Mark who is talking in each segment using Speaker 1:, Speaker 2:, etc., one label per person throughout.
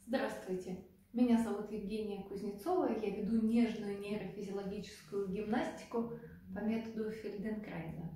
Speaker 1: Здравствуйте! Меня зовут Евгения Кузнецова, я веду нежную нейрофизиологическую гимнастику по методу Фельденкрайза.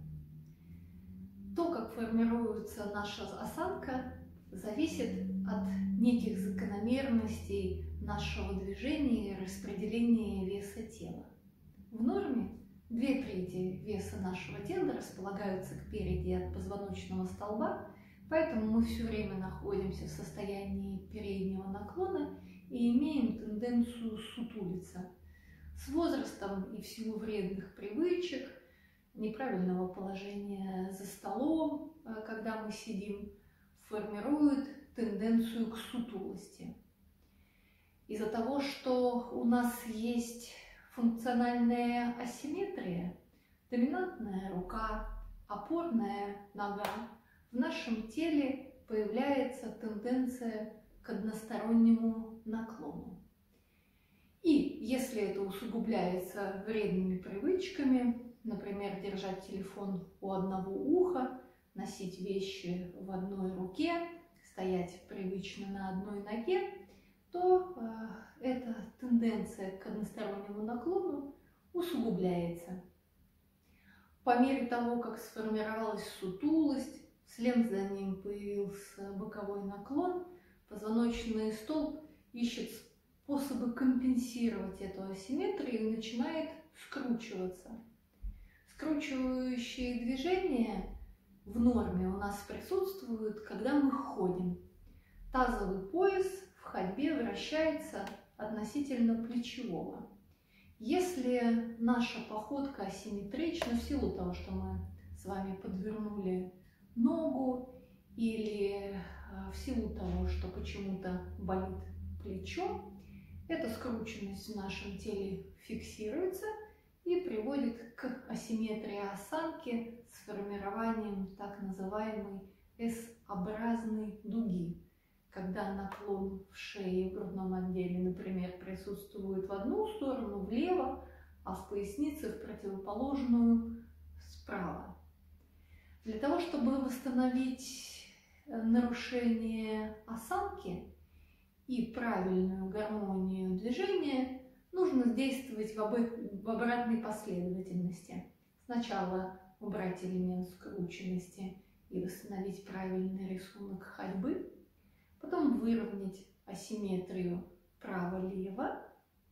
Speaker 1: То, как формируется наша осанка, зависит от неких закономерностей нашего движения и распределения веса тела. В норме 2/3 веса нашего тела располагаются спереди от позвоночного столба, поэтому мы все время находимся в состоянии переднего наклона и имеем тенденцию сутулиться. С возрастом и в силу вредных привычек, неправильного положения за столом, когда мы сидим, формирует тенденцию к сутулости. Из-за того, что у нас есть функциональная асимметрия, доминантная рука, опорная нога, в нашем теле появляется тенденция к одностороннему наклону. И если это усугубляется вредными привычками, например, держать телефон у одного уха, носить вещи в одной руке, стоять привычно на одной ноге, то эта тенденция к одностороннему наклону усугубляется. По мере того, как сформировалась сутулость, вслед за ним появился боковой наклон, позвоночный столб ищет способы компенсировать эту асимметрию и начинает скручиваться. Скручивающие движения в норме у нас присутствуют, когда мы ходим. Тазовый пояс в ходьбе вращается относительно плечевого. Если наша походка асимметрична в силу того, что мы с вами подвернули ногу, или в силу того, что почему-то болит плечо, эта скрученность в нашем теле фиксируется и приводит к асимметрии осанки с формированием так называемой S-образной дуги, когда наклон в шее и в грудном отделе, например, присутствует в одну сторону, влево, а в пояснице в противоположную, справа. Для того, чтобы восстановить нарушение осанки и правильную гармонию движения, нужно действовать в обратной последовательности. Сначала убрать элемент скрученности и восстановить правильный рисунок ходьбы, потом выровнять асимметрию право-лево,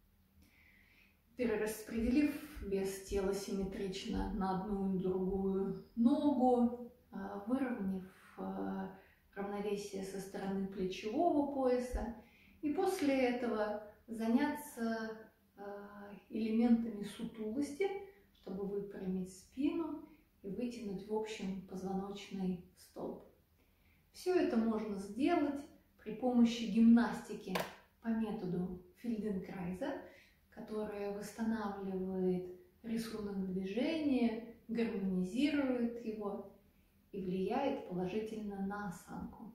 Speaker 1: перераспределив вес тела симметрично на одну и другую ногу, выровняв равновесие со стороны плечевого пояса, и после этого заняться элементами сутулости, чтобы выпрямить спину и вытянуть в общем позвоночный столб. Все это можно сделать при помощи гимнастики по методу Фельденкрайза, которая восстанавливает рисунок движения, гармонизирует его и влияет положительно на осанку.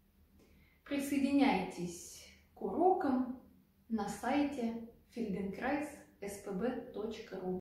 Speaker 1: Присоединяйтесь к урокам на сайте feldenkrais.spb.ru.